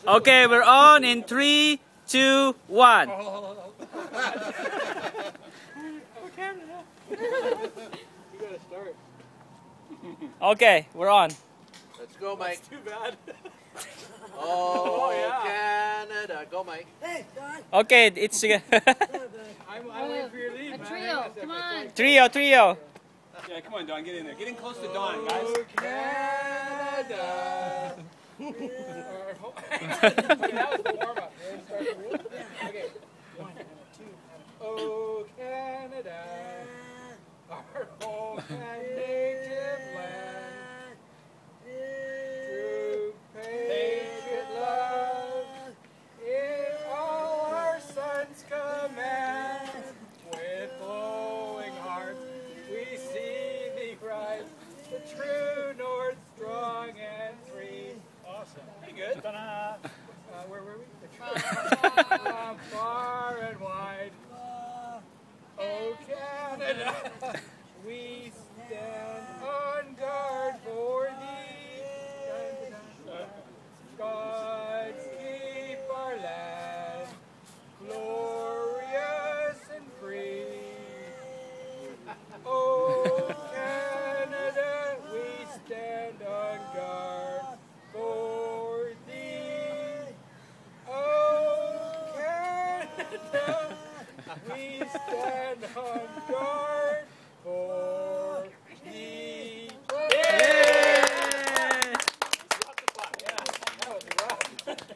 Okay, we're on in 3, 2, 1. Oh, Canada. You gotta start. Okay, we're on. Let's go, Mike. That's too bad. Oh, yeah. Canada. Go, Mike. Hey, Don. Okay, it's I'm waiting for your lead, A man. trio, come on. trio. Yeah, come on, Don. Get in there. Get in close to Don, guys. Oh, Canada. Okay, that was the warm-up. Okay. 1, 2, oh, Canada. Our home and native land. True patriot love. In all our sons' command. With glowing hearts we see thee rise. The true north, strong and free. Awesome. Pretty good. Where were we? Far and wide. Oh, Canada. We stand on guard for thee. Gods keep our land glorious and free. Oh, Canada, we stand on guard for thee. Oh, Canada, we stand on guard for